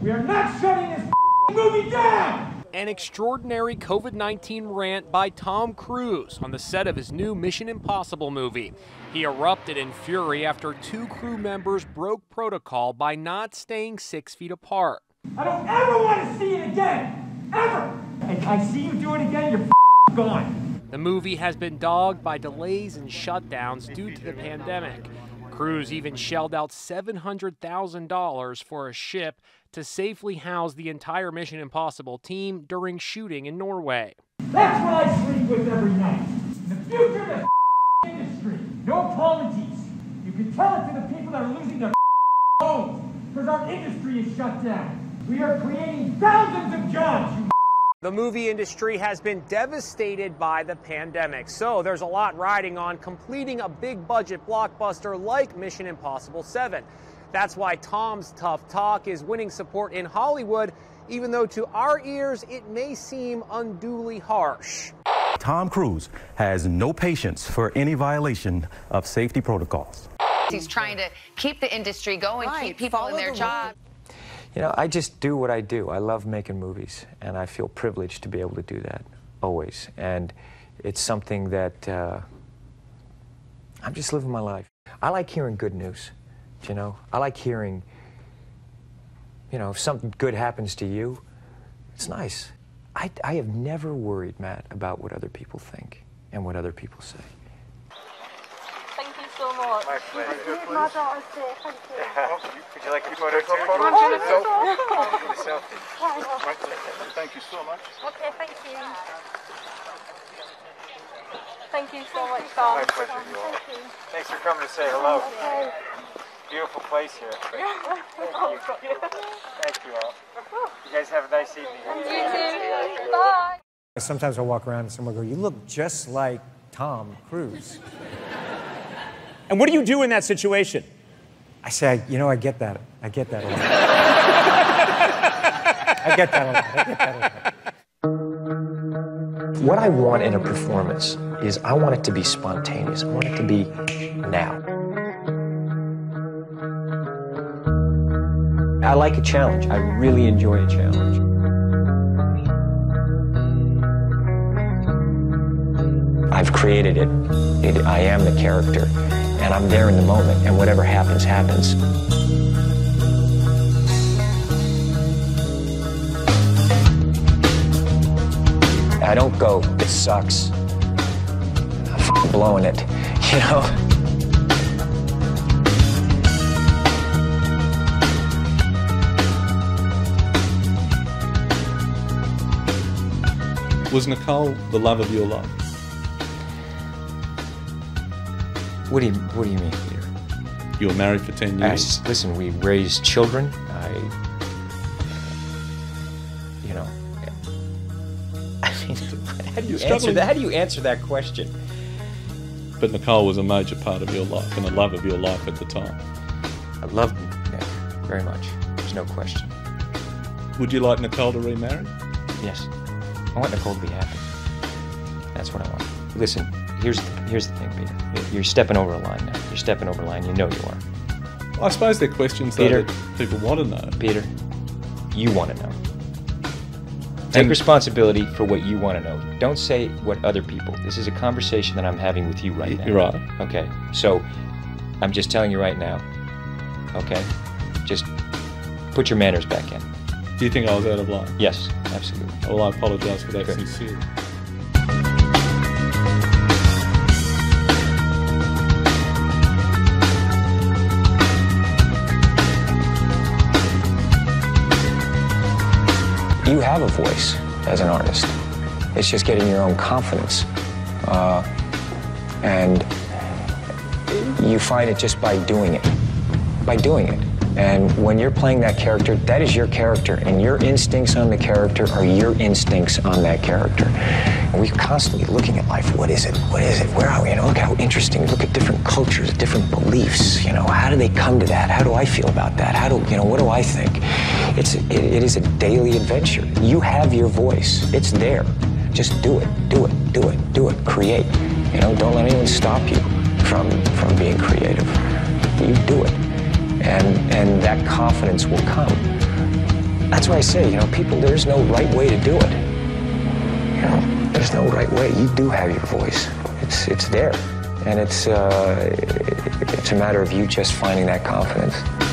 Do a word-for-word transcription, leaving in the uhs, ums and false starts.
We are not shutting this movie down! An extraordinary COVID nineteen rant by Tom Cruise on the set of his new Mission Impossible movie. He erupted in fury after two crew members broke protocol by not staying six feet apart. I don't ever want to see it again! Ever! If I see you do it again, you're gone. The movie has been dogged by delays and shutdowns due to the pandemic. Cruise even shelled out seven hundred thousand dollars for a ship to safely house the entire Mission Impossible team during shooting in Norway. That's what I sleep with every night. In the future of the industry, no apologies. You can tell it to the people that are losing their homes because our industry is shut down. We are creating thousands of jobs. You The movie industry has been devastated by the pandemic, so there's a lot riding on completing a big budget blockbuster like Mission Impossible seven. That's why Tom's tough talk is winning support in Hollywood, even though to our ears it may seem unduly harsh. Tom Cruise has no patience for any violation of safety protocols. He's trying to keep the industry going, Right, keep people in their the job. You know, I just do what I do. I love making movies, and I feel privileged to be able to do that, always. And it's something that uh, I'm just living my life. I like hearing good news, you know? I like hearing, you know, if something good happens to you, it's nice. I, I have never worried, Matt, about what other people think and what other people say. Thank you so much. My pleasure. My daughter's here, thank you. Would you like a photo too? Oh, A selfie. My pleasure. Thank you so much. okay, thank you. Thank you so much, Tom. My pleasure, you all. Thank you. Thanks for coming to say hello. Okay. Beautiful place here. Oh, got you. Thank you all. You guys have a nice evening. You too. Bye. Sometimes I walk around and someone will go, "You look just like Tom Cruise." And what do you do in that situation? I say, you know, I get that. I get that a lot. I get that a lot. I get that a lot. What I want in a performance is I want it to be spontaneous. I want it to be now. I like a challenge. I really enjoy a challenge. I've created it. it. I am the character, and I'm there in the moment, and whatever happens, happens. I don't go, it sucks. I'm f***ing blowing it, you know? Was Nicole the love of your life? What do you, what do you mean, Peter? You were married for ten years. I, listen, we raised children. I, you know, I mean, how do you answer that? How do you answer that question? But Nicole was a major part of your life and the love of your life at the time. I loved Nick very much. There's no question. Would you like Nicole to remarry? Yes. I want Nicole to be happy. That's what I want. Listen, here's here's the thing, Peter. You're stepping over a line now. You're stepping over a line. You know you are. Well, I suppose they're questions Peter, that people want to know. Peter, you want to know. Take and responsibility for what you want to know. Don't say what other people. This is a conversation that I'm having with you right now. You're right. Okay. So I'm just telling you right now. Okay. Just put your manners back in. Do you think I was out of line? Yes, absolutely. Well, I apologise for that Good. sincerely. You have a voice as an artist. It's just getting your own confidence. Uh, and you find it just by doing it. By doing it. And when you're playing that character, that is your character, and your instincts on the character are your instincts on that character. And we're constantly looking at life. What is it? What is it? Where are we? You know, look how interesting. Look at different cultures, different beliefs. You know, how do they come to that? How do I feel about that? How do, you know, what do I think? It's, it, it is a daily adventure. You have your voice. It's there. Just do it, do it, do it, do it. Create. You know, don't let anyone stop you from, from being creative. You do it. And, and that confidence will come. That's why I say, you know, people, there's no right way to do it. You know, there's no right way. You do have your voice. It's it's there, and it's uh, it's a matter of you just finding that confidence.